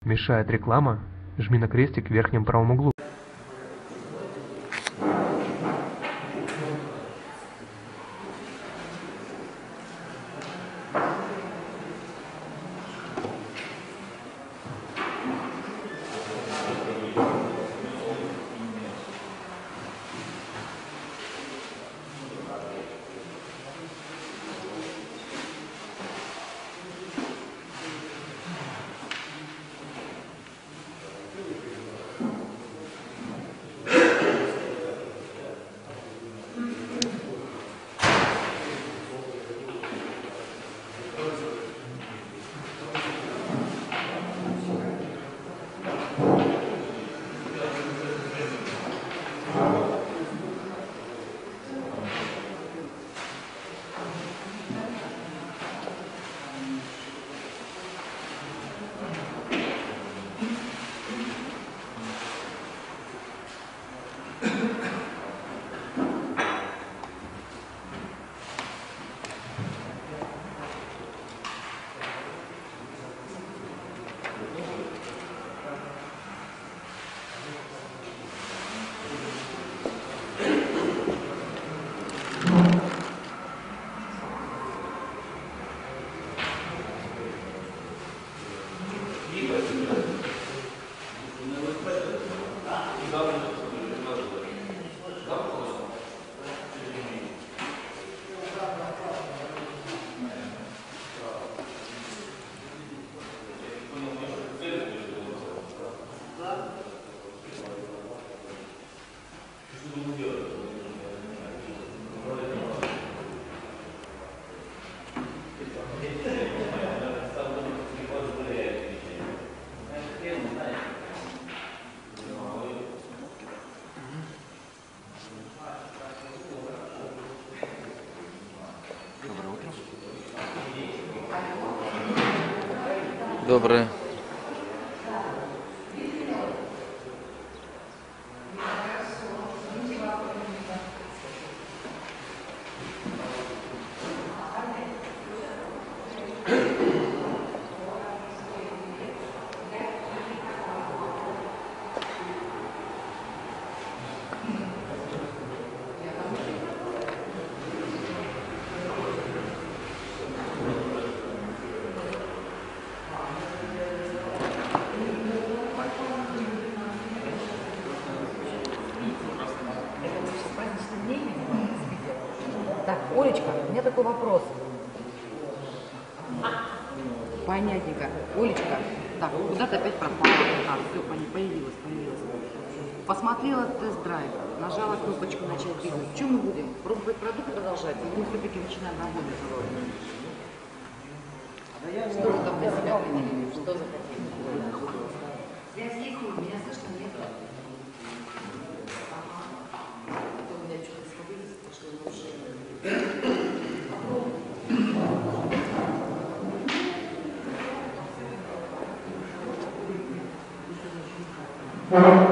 Мешает реклама? Жми на крестик в верхнем правом углу. Доброе. Так, Олечка, у меня такой вопрос. Понятненько. Олечка, так, куда ты опять пропала? Так, все, появилась. Посмотрела тест-драйв, нажала кнопочку «Начать бизнес». Что мы будем? Пробовать продукт продолжать? Или мы все-таки начинаем работать? Что вы там для себя приняли? Что захотели? Связь есть у меня, слышно, нет. У меня что-то свободится, что лучше.